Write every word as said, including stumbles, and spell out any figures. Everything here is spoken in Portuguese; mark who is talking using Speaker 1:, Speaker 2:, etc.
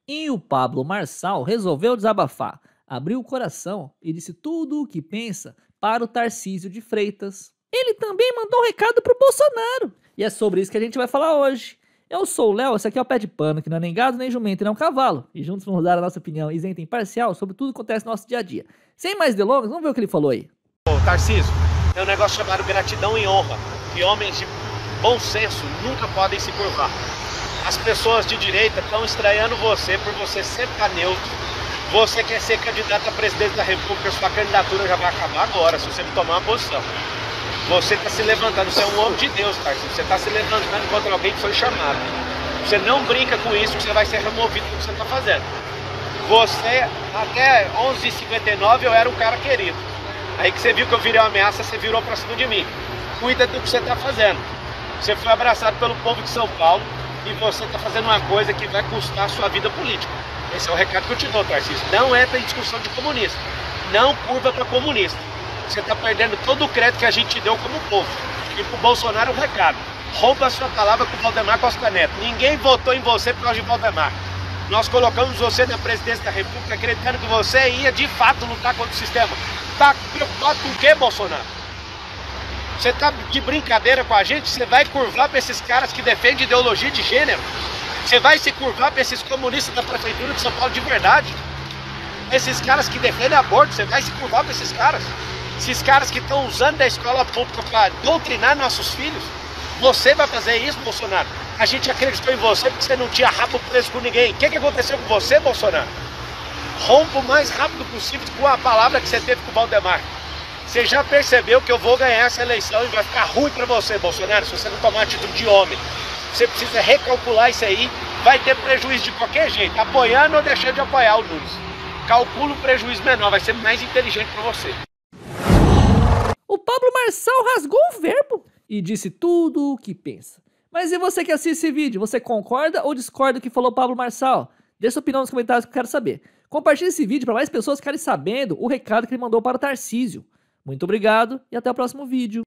Speaker 1: E o Pablo Marçal resolveu desabafar, abriu o coração e disse tudo o que pensa para o Tarcísio de Freitas. Ele também mandou um recado pro Bolsonaro. E é sobre isso que a gente vai falar hoje. Eu sou o Léo, esse aqui é o Pé de Pano, que não é nem gado, nem jumento, nem um cavalo. E juntos vamos dar a nossa opinião isenta e imparcial sobre tudo que acontece no nosso dia a dia. Sem mais delongas, vamos ver o que ele falou aí.
Speaker 2: Ô, Tarcísio, tem um negócio chamado gratidão e honra, e homens de bom senso nunca podem se curvar. As pessoas de direita estão estranhando você por você sempre estar neutro. Você quer ser candidato a presidente da República, sua candidatura já vai acabar agora, se você não tomar uma posição. Você está se levantando, você é um homem de Deus, Tarcísio. Você está se levantando contra alguém que foi chamado. Você não brinca com isso, que você vai ser removido do que você está fazendo. Você, até onze e cinquenta e nove, eu era um cara querido. Aí que você viu que eu virei uma ameaça, você virou pra cima de mim. Cuida do que você tá fazendo. Você foi abraçado pelo povo de São Paulo e você tá fazendo uma coisa que vai custar a sua vida política. Esse é o recado que eu te dou, Tarcísio. Não entra em discussão de comunista. Não curva pra comunista. Você tá perdendo todo o crédito que a gente te deu como povo. E pro Bolsonaro um recado. Rouba a sua palavra com o Valdemar Costa Neto. Ninguém votou em você por causa de Valdemar. Nós colocamos você na presidência da República acreditando que você ia de fato lutar contra o sistema. Tá preocupado com o que, Bolsonaro? Você tá de brincadeira com a gente? Você vai curvar para esses caras que defendem ideologia de gênero? Você vai se curvar para esses comunistas da prefeitura de São Paulo de verdade? Esses caras que defendem aborto, você vai se curvar para esses caras? Esses caras que estão usando da escola pública para doutrinar nossos filhos? Você vai fazer isso, Bolsonaro? A gente acreditou em você porque você não tinha rabo preso com ninguém. O que, que aconteceu com você, Bolsonaro? Rompa o mais rápido possível com a palavra que você teve com o Valdemar. Você já percebeu que eu vou ganhar essa eleição e vai ficar ruim pra você, Bolsonaro, se você não tomar atitude de homem. Você precisa recalcular isso aí, vai ter prejuízo de qualquer jeito, apoiando ou deixando de apoiar o Nunes. Calcula o prejuízo menor, vai ser mais inteligente pra você.
Speaker 1: O Pablo Marçal rasgou o verbo e disse tudo o que pensa. Mas e você que assiste esse vídeo, você concorda ou discorda do que falou o Pablo Marçal? Deixa sua opinião nos comentários que eu quero saber. Compartilhe esse vídeo para mais pessoas ficarem sabendo o recado que ele mandou para o Tarcísio. Muito obrigado e até o próximo vídeo.